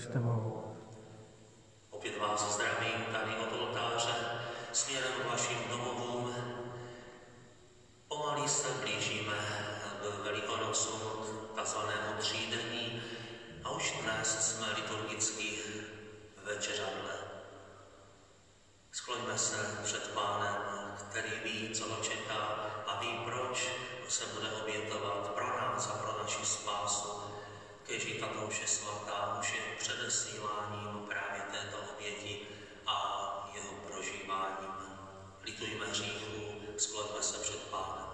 s tebou. Opět vás zdravím tady od oltáře směrem k vašim domovům. Pomalý se blížíme k Velikonocům, takzvanému třídení, a už dnes jsme liturgicky večeřadle. Skloňme se před Pánem, který ví, co ho čeká a ví, proč se bude obětovat pro nás a pro naši spásu. Keďže tato vše svatá už je předesíláním právě této oběti a jeho prožíváním. Litujme hříchů, skloňme se před Pánem.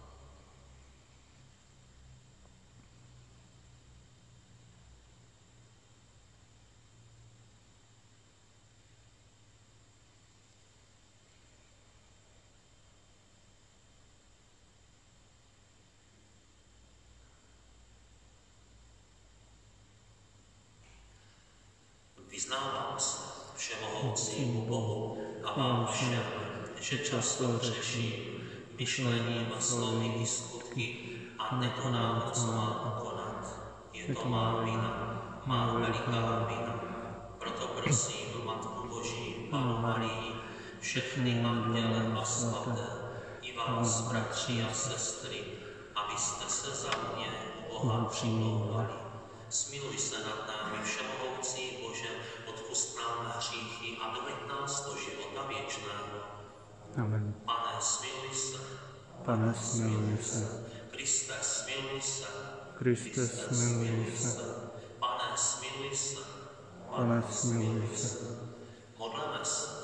Vyznávám se všemohoucímu Bohu a vám všem, že často řečím, myšlením, slovy i skutky a nekonám, co mám konat. Je to má vina, má veliká vina. Proto prosím Matku Boží, Pannu Marii, všechny anděle a svaté, i vás, bratři a sestry, abyste se za mě u Boha přimlouvali. Smiluj se nad námi, všemohoucí Bože, odpusť nám hříchy a doveď nás do života věčného. Amen. Pane, smiluj se. Pane, smiluj se. Kriste, smiluj se. Kriste, smiluj se. Pane, smiluj se. Pane, smiluj se. Modleme se.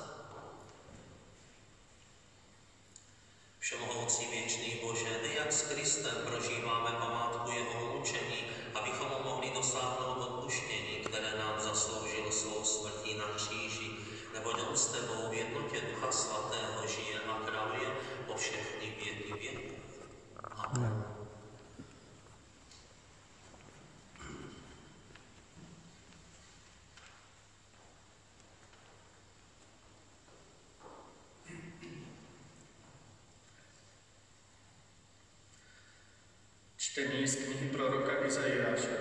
Všemohoucí věčný Bože, ty, jak s Kristem prožíváme památku jeho mučení, abychom mu mohli dosáhnout odpuštění, které nám zasloužil svou smrtí na kříži, neboť on s tebou v jednotě Ducha Svatého žije a kráľuje po všechny věky věků. Amen. Čtení z knihy proroka Izajáše.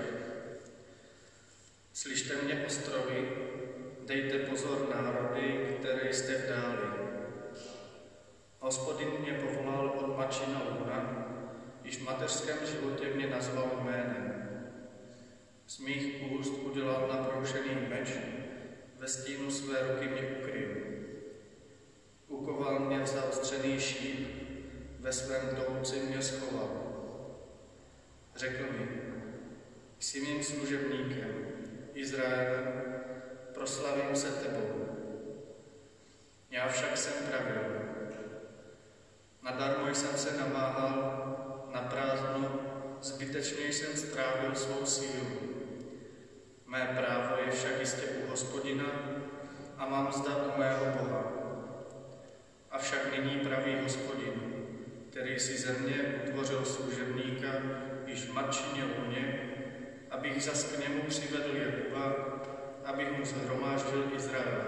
Slyšte mě, ostrovy, dejte pozor, národy, které jste vdáli. Hospodin mě povolal od mačina luna, již v mateřském životě mě nazval jménem. Z mých úst udělal nabroušený meč, ve stínu své ruky mě ukryl. Ukoval mě v zaostřený šíp, ve svém touci mě schoval. Řekl mi, jsi mým služebníkem, Izraelem, proslavím se tebou. Já však jsem pravil. Nadarmo jsem se namáhal, na prázdno, zbytečně jsem strávil svou sílu. Mé právo je však jistě u Hospodina a mám zda u mého Boha. Avšak nyní praví Hospodin, který si ze mě utvořil služebníka, již v matčině luně, abych zas k němu přivedl Jakuba, abych mu shromáždil Izraele.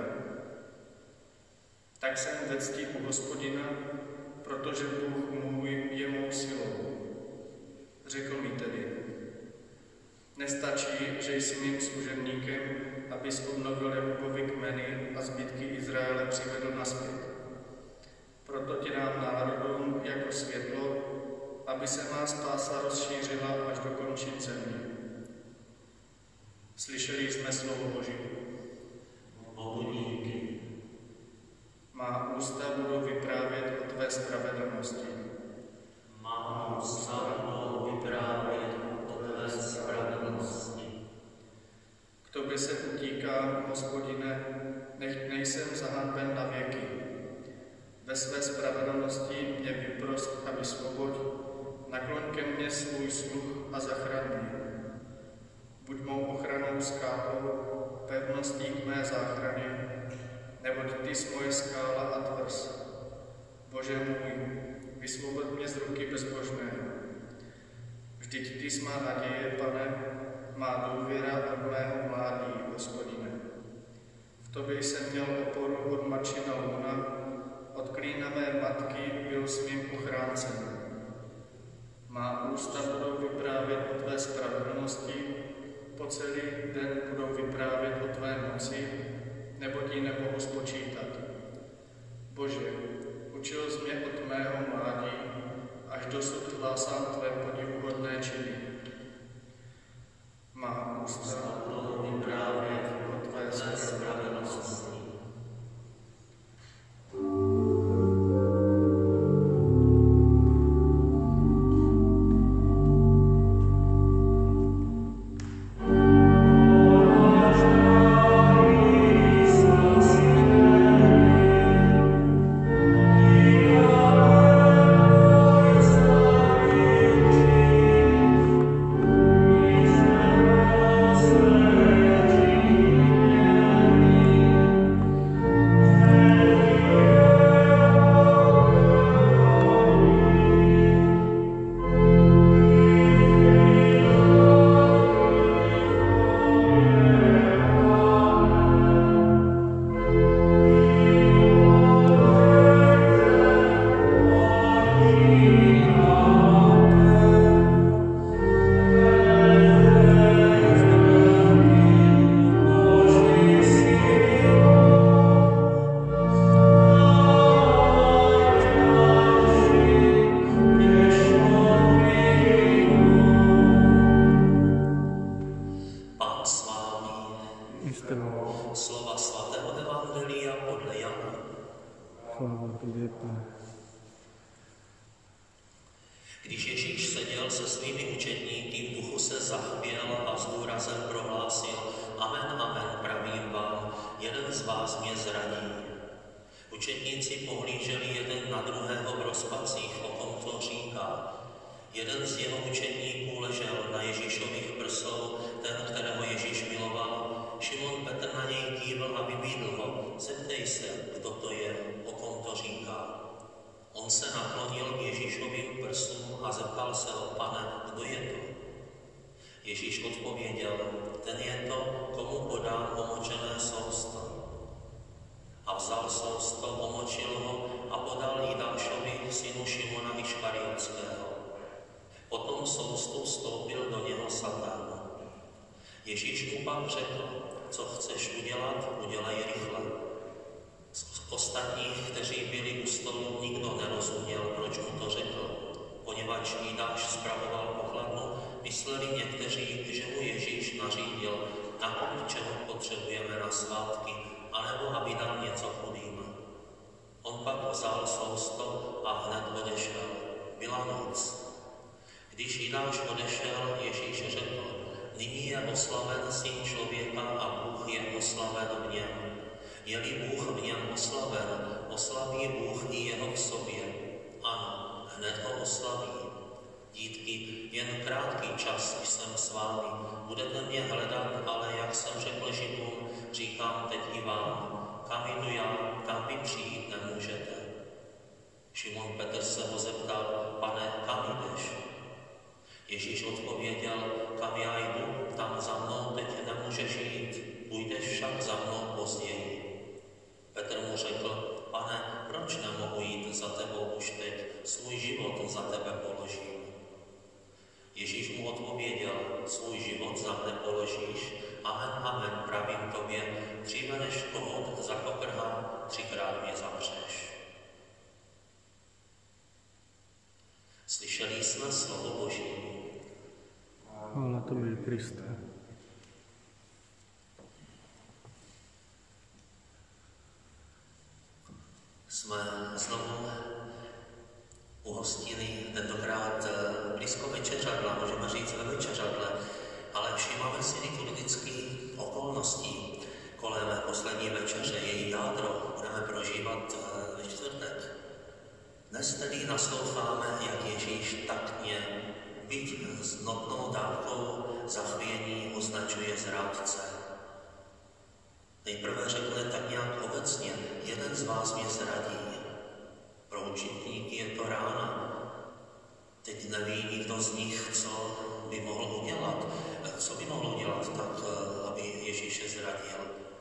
Tak jsem ve cti u Hospodina, protože Bůh můj je mou silou. Řekl mi tedy, nestačí, že jsi mým služebníkem, abys obnovil Jakubovi kmeny a zbytky Izraele přivedl nazpět. Proto ti dám národům jako světlo, aby se má spása rozšířila až do končin země. Slyšeli jsme slovo Boží. Bohu díky. Má ústa budou vyprávět o tvé spravedlnosti. Má ústa budou vyprávět o tvé spravedlnosti. K tobě se utíkám, Hospodine, nech nejsem zahanben na věky. Ve své spravedlnosti mě vyprost a vysvoboď, nakloň ke mně svůj sluch a zachraň mě. Buď mou ochranou skálou, pevností k mé záchraně, neboť ty jsi moje skála a tvrz. Bože můj, vysvoboď mě z ruky bezbožného. Vždyť ty jsi má naděje, Pane, má důvěra od mého mládí, Hospodine. V tobě jsem měl oporu od matčina luna, od klína mé matky byl svým ochráncem. Má ústa budou vyprávět o tvé spravedlnosti, Po celý den budou vyprávět o tvé moci, neboť ji nemohu spočítat. Bože, učil jsi mě od mého mládí, až dosud hlásám tvé podivuhodné činy. Má ústa budou vyprávět o tvé spravedlnosti. Slova svatého evangelia podle Jana. Sláva tobě, Pane. Když Ježíš seděl se svými učedníky, v duchu se zachvěl a s důrazem prohlásil: Amen, amen, pravím vám, jeden z vás mě zradí. Učedníci pohlíželi jeden na druhého v rozpacích, o kom to říká. Jeden z jeho učedníků ležel na Ježíšových prsou, ten, kterého Ježíš miloval. Šimon Petr na něj kývl a vybídl ho: Zeptej se, kdo to je, o kom to říká. On se naklonil k Ježíšovým prsům a zeptal se ho: Pane, kdo je to? Ježíš odpověděl: Ten je to, komu podám omočené sousto. A vzal sousto, omočil ho a podal Jidášovi, synu Šimona Iškariotského. Potom soustu vstoupil do něho Satan. Ježíš mu pak řekl: Co chceš udělat, udělej rychle. Z ostatních, kteří byli u stolu, nikdo nerozuměl, proč mu to řekl. Poněvadž Jidáš spravoval pokladnu, mysleli někteří, že mu Ježíš nařídil, nakolik čeho potřebujeme na svátky, anebo aby dal něco chudým. On pak vzal sousto a hned odešel. Byla noc. Když Jidáš odešel, Ježíš řekl: Nyní je oslaven Syn člověka a Bůh je oslaven v něm. Je-li Bůh v něm oslaven, oslaví Bůh i jeho v sobě. Ano, hned ho oslaví. Dítky, jen krátký čas jsem s vámi. Budete mě hledat, ale jak jsem řekl Židům, říkám teď i vám. Kam jdu já, tam vy přijít nemůžete. Šimon Petr se ho zeptal: Pane, kam jdeš? Ježíš odpověděl: Kam já jdu, tam za mnou teď nemůžeš jít, půjdeš však za mnou později. Petr mu řekl: Pane, proč nemohu jít za tebou už teď, svůj život za tebe položím. Ježíš mu odpověděl: Svůj život za mne položíš? Amen, amen, pravím tobě, dříve než kohout zakokrhám, 3krát mě zapřeš. Slyšeli jsme slovo Boží. Chvála tobě, Kriste. Jsme znovu u hostiny, tentokrát blízko večeřadla, můžeme říct ve večeřadle, ale všímáme si liturgických okolností kolem poslední večeře, její jádro budeme prožívat ve čtvrtek. Dnes tedy nasloucháme, jak Ježíš taktně, byť s notnou dávkou zachvění, označuje zrádce. Nejprve řekne tak nějak obecně: Jeden z vás mě zradí. Pro učitníky je to rána. Teď neví nikdo z nich, co by mohl udělat. Co by mohl udělat tak, aby Ježíše zradil?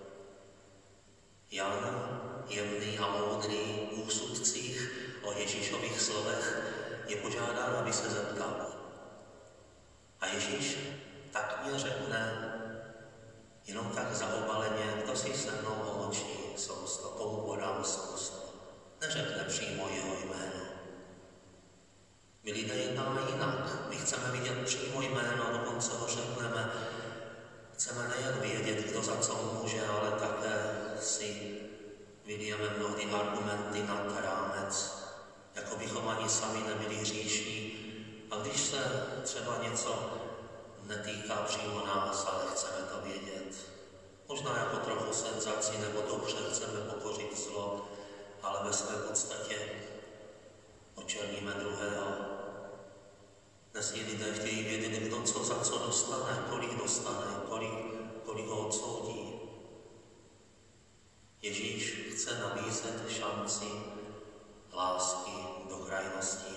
Jan, jemný a moudrý v úsudcích o Ježíšových slovech, je požádán, aby se zeptal. A Ježíš tak mě řekne: Jenom tak zaobaleně, kdo si se mnou omočí sousto, tomu podám sousto. Neřekne přímo jeho jméno. My lidé jednáme jinak. My chceme vidět přímo jméno, dokonce ho řekneme. Chceme nejen vědět, kdo za co může, ale také si vylijeme mnohdy argumenty nad rámec, jako bychom ani sami nebyli hříšní. A když se třeba něco netýká přímo nás, ale chceme to vědět, možná jako trochu senzaci nebo dobře chceme pokořit zlo, ale ve své podstatě očerníme druhého. Dnes lidé chtějí vědět, kdo co za co dostane, kolik ho odsoudí. Ježíš chce nabízet šanci lásky do krajností.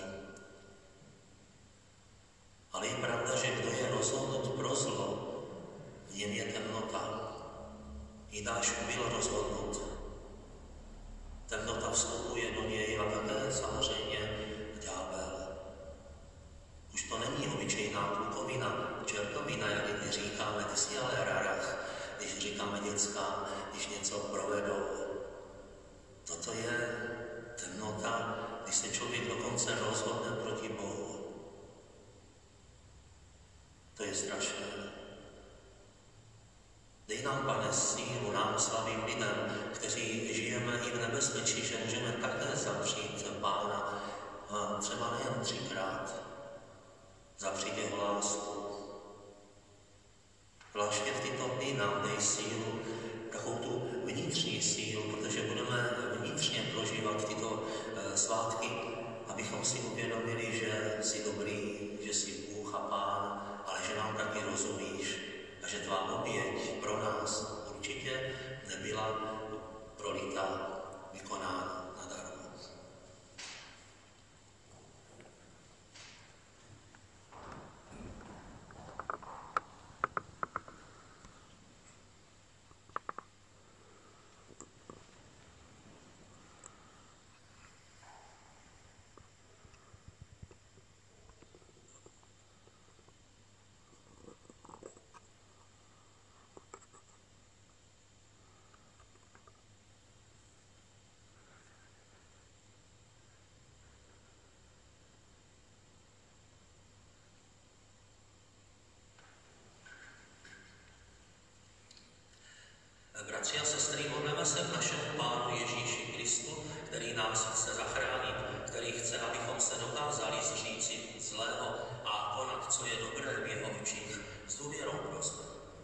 Ale je pravda, že kdo je rozhodnut pro zlo, v něm je temnota. Jidáš byl rozhodnut. Temnota vstupuje do něj a také samozřejmě ďábel. Už to není obyčejná klukovina, čertovina, jak říkáme, ty si ale rarach, když říkáme dětskám, když něco provedou. Toto je temnota, když se člověk dokonce rozhodne proti Bohu. To je strašné. Dej nám, Pane, sílu, nám slavým lidem, kteří žijeme i v nebezpečí, že můžeme také zapřít Pána, a třeba nejen 3krát, zapřít jeho lásku. Zvláště v tyto dny nám dej sílu, takovou tu vnitřní sílu, protože budeme vnitřně prožívat tyto svátky, abychom si uvědomili, že jsi dobrý, že jsi Bůh a Pán, ale že nám taky rozumíš a že tvá oběť pro nás určitě nebyla prolita, vykonána nadarmo. Bratři a sestry, modleme se k našemu Pánu Ježíši Kristu, který nás chce zachránit, který chce, abychom se dokázali zříci zlého a konat, co je dobré v jeho očích. S důvěrou prosme.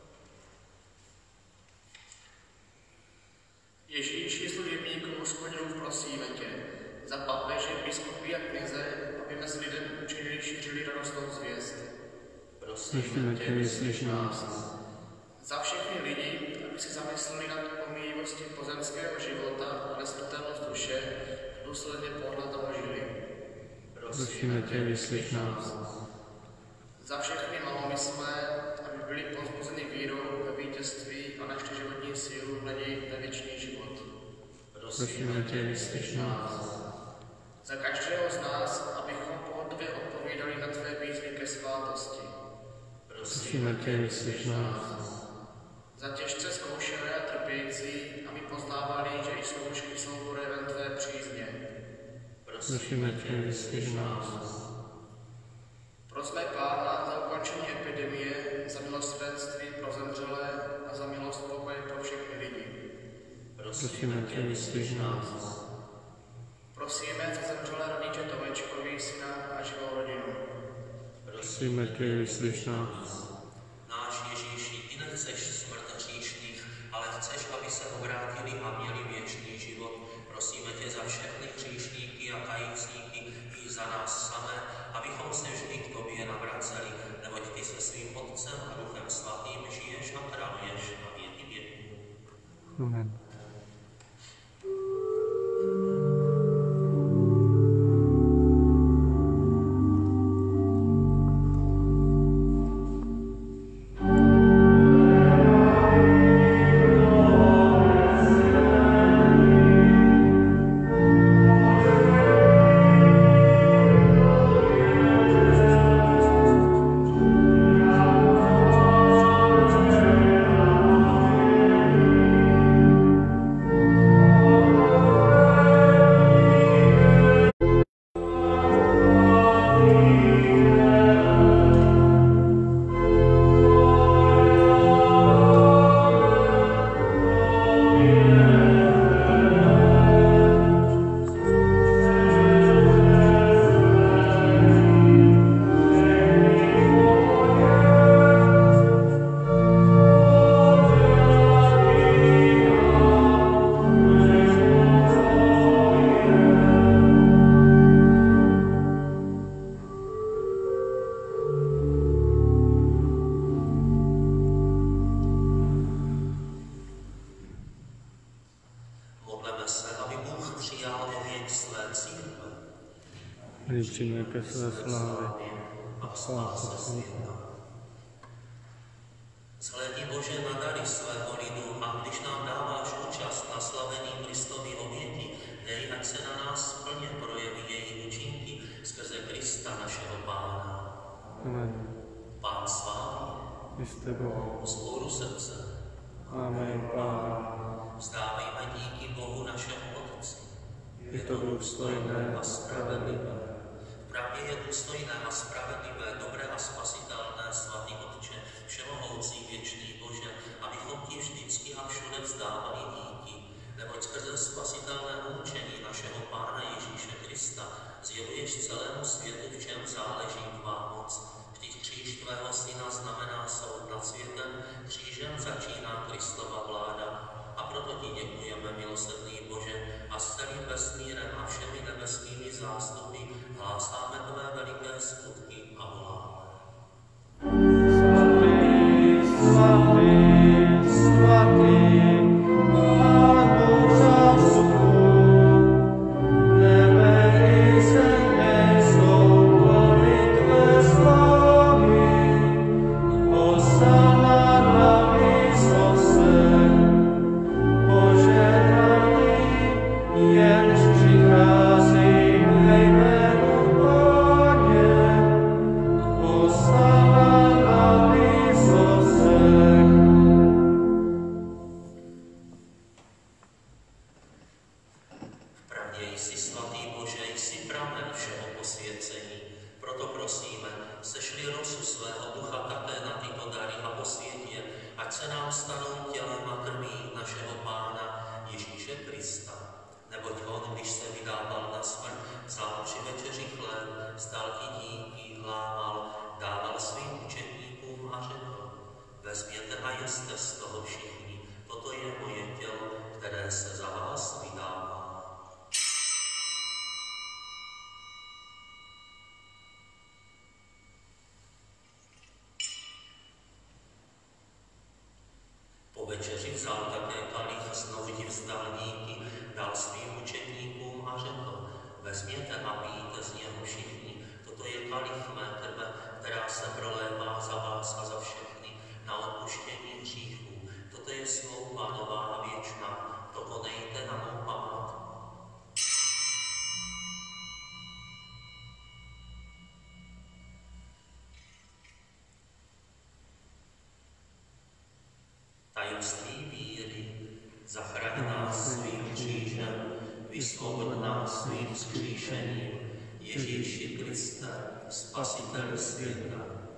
Ježíši, služebníku Hospodinův, prosíme tě, za papeže, biskupy a kněze, aby mezi lidem učinili, šířili radostnou zvěst. Prosíme tě, vyslíš nás. Za všechny lidi, aby si zamysleli nad pomíjivostí pozemského života a nesmrtelnost duše, důsledně podle toho žili. Prosíme tě, vyslíš nás. Za všechny malomyslné, aby byli povzbuzeni vírou ve vítězství a našli životní sílu v naději na věčný život. Prosíme tě, vyslíš nás. Za každého z nás, abychom pohodlně odpovídali na tvé výzvy ke svátosti. Prosíme tě, vyslíš nás. Za těžce zkoušené a trpějící, aby poznávali, že i zkoušky jsou projevem tvé přízně. Prosíme tě, vyslíš nás. Prosme Pána za ukončení epidemie, za milosrdenství pro zemřelé a za milost pokoje pro všechny lidi. Prosíme tě, vyslíš nás. Prosíme za zemřelé rodiče Tomečkovi, syna a živou rodinu. Prosíme tě, vyslíš nás. Náš Ježíši, ty nechceš smrt hříšných, ale chceš, aby se obrátili a měli věčný život. Prosíme tě za všechny hříšníky a kajícníky i za nás samé, abychom se vždy k tobě navraceli, neboť ty se svým Otcem a Duchem Svatým žiješ a králuješ na věky věků. Amen. přijme ke své slávě a spáse světa. Zhlédni Bože na dary svého lidu a když nám dáváš účast na slavení Kristovy oběti, dej, ať se na nás plně projeví její účinky skrze Krista našeho Pána. Amen. Pán s vámi, I s tebou. vzpůru srdce. Amen, Páne. Vzdávejme díky Bohu našemu Otci. Je to důstojné a spravedlivé. Pravdě je důstojné a spravedlivé, dobré a spasitelné, svatý Otče, všemohoucí věčný Bože, abychom ti vždycky a všude vzdávali díky, neboť skrze spasitelné učení našeho Pána Ježíše Krista zjevuješ celému světu, v čem záleží tvá moc. Vždyť kříž tvého syna znamená soud nad světem, křížem začíná Kristova vláda. A proto ti děkujeme, milosrdný Bože, a s celým vesmírem a všemi nebeskými zástupy hlásáme tvé veliké skutky a voláme. Po večeři vzal také kalich, znovu ti vzdal díky, dal svým učedníkům a řekl, vezměte a pijte z něho všichni, toto je kalich mé krve, která se prolévá za vás a za všechny na odpuštění hříchů. Toto je smlouva nová a věčná, to konejte na mou památku. Tajemství víry, zachraň nás svým křížem, vysvobod nás svým vzkříšením, Ježíši Kriste, Spasiteli světa.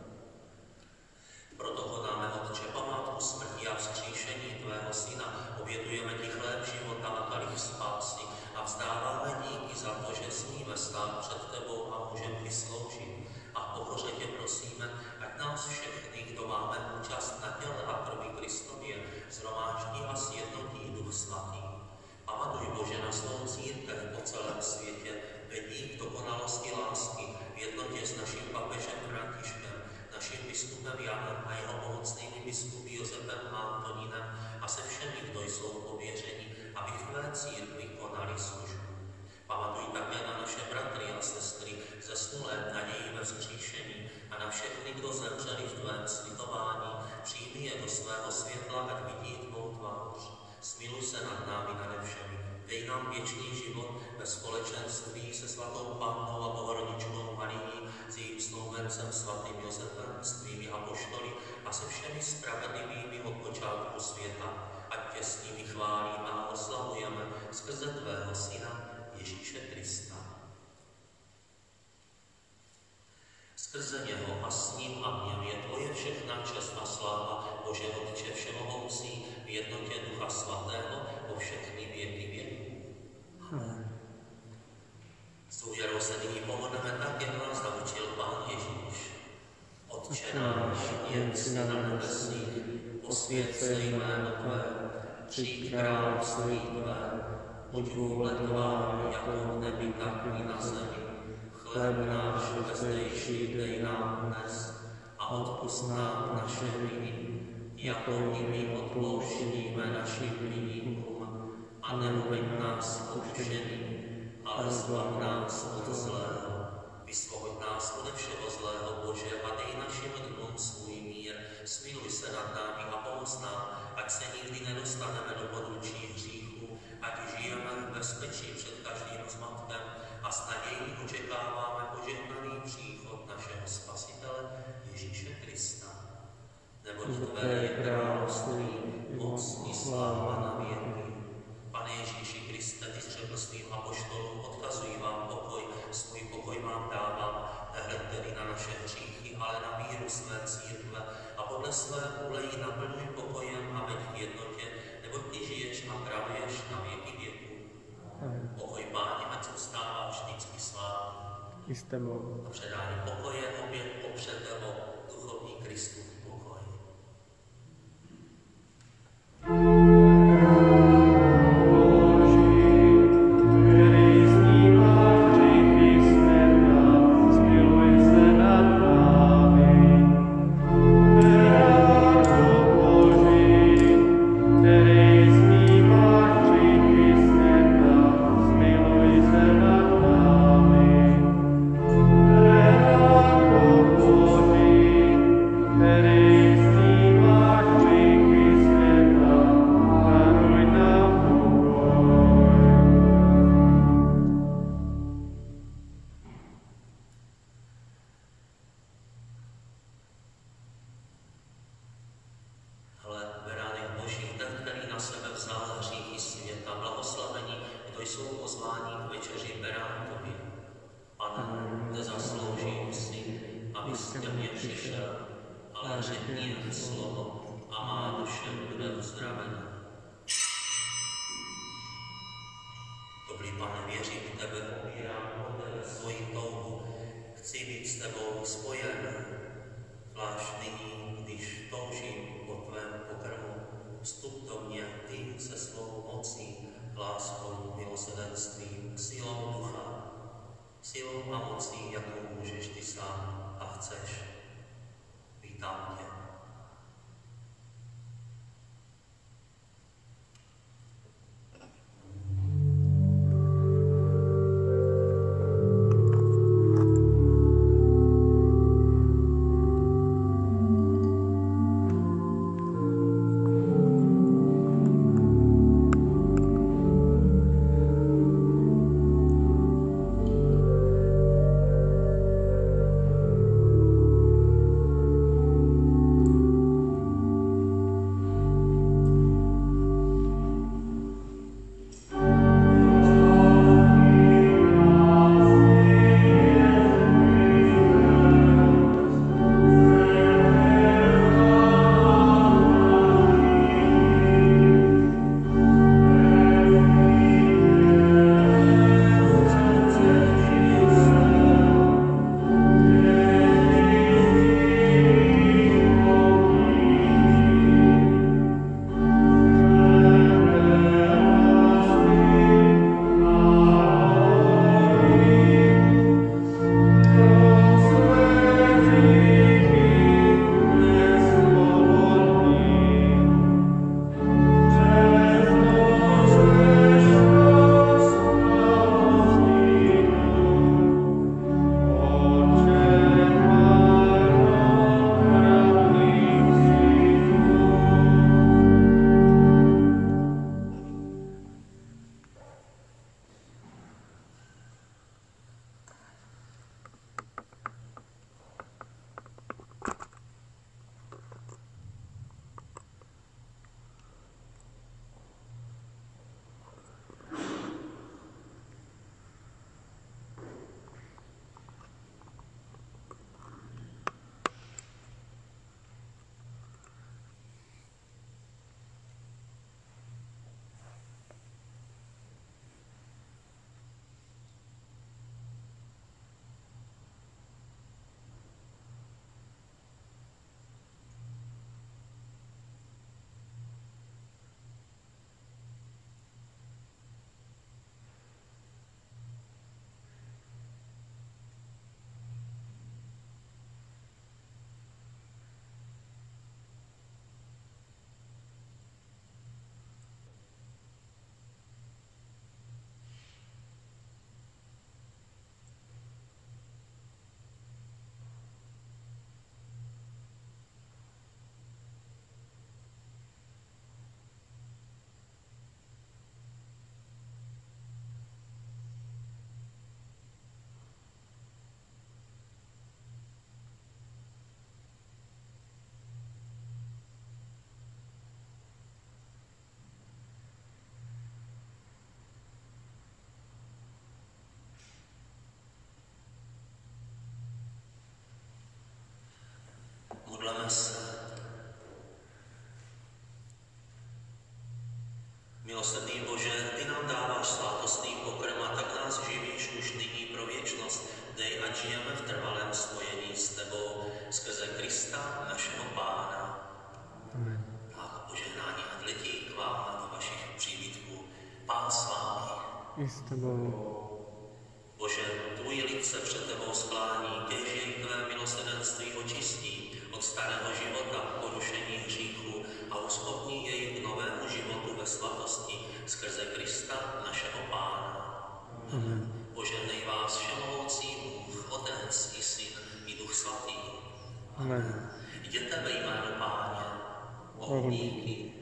Proto konáme, Otče, památku smrti a vzkříšení tvého Syna, obětujeme ti chléb života a kalich spásy a vzdáváme díky za to, že smíme stát před tebou a můžeme ti sloužit. A pokoře tě prosíme, ať nás všechny, kdo máme účast na těle a krvi Kristově, shromáždí a sjednotí Duch Svatý. Pamatuj, Bože, na svou církev po celém světě, vedí k dokonalosti lásky v jednotě s naším papežem Františkem, naším biskupem Janem a jeho pomocnými biskupy Josefem a Antonínem a se všemi, kdo jsou pověřeni, aby v tvé církvi konali službu. Pamatuj také na naše bratry a sestry zesnulé v naději ve vzkříšení a na všechny, kdo zemřeli v tvém slitování, přijmi je do svého světla, ať vidí tvou tvář. Smiluj se nad námi nade všemi. Dej nám věčný život ve společenství se svatou Pannou a Bohorodičkou Marií, s jejím snoubencem svatým Josefem, s tvými apoštoly a se všemi spravedlivými od počátku světa. Ať tě s nimi chválíme a oslavujeme skrze tvého Syna Ježíše Krista. Skrze něho a s ním a v něm je tvoje všechna čest a sláva, Bože Otče všemohoucí, v jednotě Ducha Svatého po všechny věky věků. S důvěrou se nyní pomodleme tak, jak nás naučil Pán Ježíš. Otče náš, jen si na nebesích, posvěť se jméno tvé, přijď království tvé, buď vůle tvá, jako v nebi, tak i na zemi. Chléb náš vezdejší dej nám dnes a odpusť nám naše viny, jako i my odpouštíme našim viníkům. A neuveď nás pokušení, ale zbav nás od zlého, Vysvoboď nás ode všeho zlého, Bože, a dej našim dnům svůj mír. Smiluj se nad námi a pomoz nám, ať se nikdy nedostaneme do poručí hříchu, ať žijeme v bezpečí před každým zmatkem a s nadějí očekáváme požehnaný příchod našeho Spasitele Ježíše Krista. Neboť Tvé je království, moc i sláva na věky. Pane Ježíši Kriste, Ty jsi řekl svým apoštolům, odkazuji vám pokoj, svůj pokoj vám dávám, nehleďte tedy na naše hříchy, ale na víru své církve a podle své vůle ji naplňuj pokojem a veď v jednotě, neboť Ty žiješ a kráľuješ na věky věků. Pokoj Páně, ať zůstává vždycky s vámi. A předání pokoje opět opřete o duchovní Kristův pokoj. Dobrý Pane, věřím v Tebe, opírám o Tebe svoji touhu. Chci být s Tebou spojen, zvlášť nyní, když toužím po Tvém pokrmu. Vstup do mě, Ty se svou mocí, láskou, milosrdenstvím, silou ducha, silou a mocí, jakou můžeš Ty sám a chceš. Vítám Tě. Milosrdný Bože, Ty nám dáváš svátostný pokrm a tak nás živíš už nyní pro věčnost. Dej, ať žijeme v trvalém spojení s Tebou skrze Krista, našeho Pána. Amen. Tak požehnání ať letí k vám do vašich příbytků. Pán s vámi. I s Tebou. Bože, tvůj lid se před Tebou sklání, kéž jej tvé milosrdenství očistí od starého života, porušení hříchu a uschopní jej k novému životu ve svatosti skrze Krista, našeho Pána. Amen. Požehnej vás všemohoucí Bůh, Otec i Syn i Duch Svatý. Amen. Jděte ve jménu Páně. Bohu díky.